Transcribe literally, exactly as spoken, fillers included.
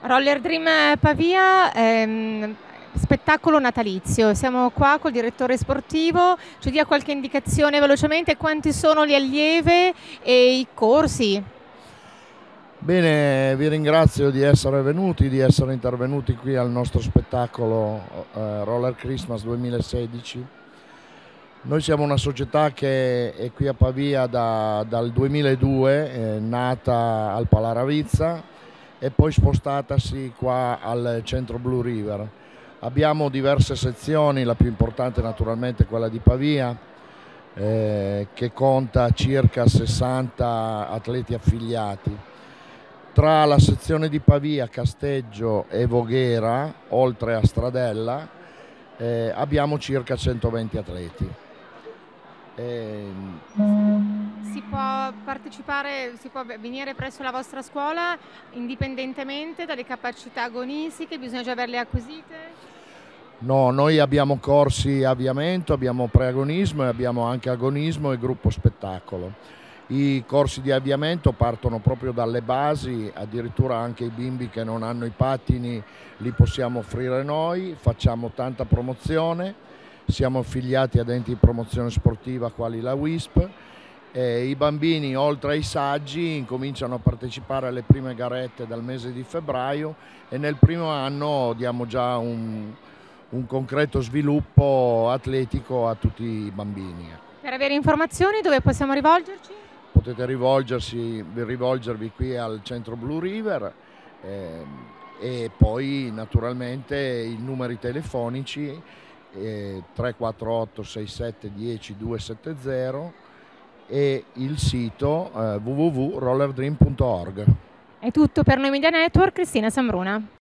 Roller Dream Pavia, ehm, spettacolo natalizio. Siamo qua col direttore sportivo, ci dia qualche indicazione velocemente quanti sono le allieve e i corsi. Bene, vi ringrazio di essere venuti, di essere intervenuti qui al nostro spettacolo eh, Roller Christmas duemilasedici. Noi siamo una società che è qui a Pavia da, dal duemiladue, è nata al Palaravizza e poi spostatasi qua al centro Blue River. Abbiamo diverse sezioni, la più importante naturalmente è quella di Pavia, eh, che conta circa sessanta atleti affiliati. Tra la sezione di Pavia, Casteggio e Voghera, oltre a Stradella, eh, abbiamo circa centoventi atleti. E... Si può partecipare, si può venire presso la vostra scuola indipendentemente dalle capacità agonistiche, bisogna già averle acquisite? No, noi abbiamo corsi avviamento, abbiamo preagonismo e abbiamo anche agonismo e gruppo spettacolo. I corsi di avviamento partono proprio dalle basi, addirittura anche i bimbi che non hanno i pattini li possiamo offrire noi, facciamo tanta promozione, siamo affiliati ad enti di promozione sportiva quali la W I S P. E i bambini, oltre ai saggi, incominciano a partecipare alle prime garette dal mese di febbraio e nel primo anno diamo già un, un concreto sviluppo atletico a tutti i bambini. Per avere informazioni dove possiamo rivolgerci? Potete rivolgersi, rivolgervi qui al centro Blue River eh, e poi naturalmente i numeri telefonici eh, tre quattro otto sei sette uno zero due sette zero e il sito eh, w w w punto roller dream punto org. È tutto per Noi Media Network, Cristina Sambruna.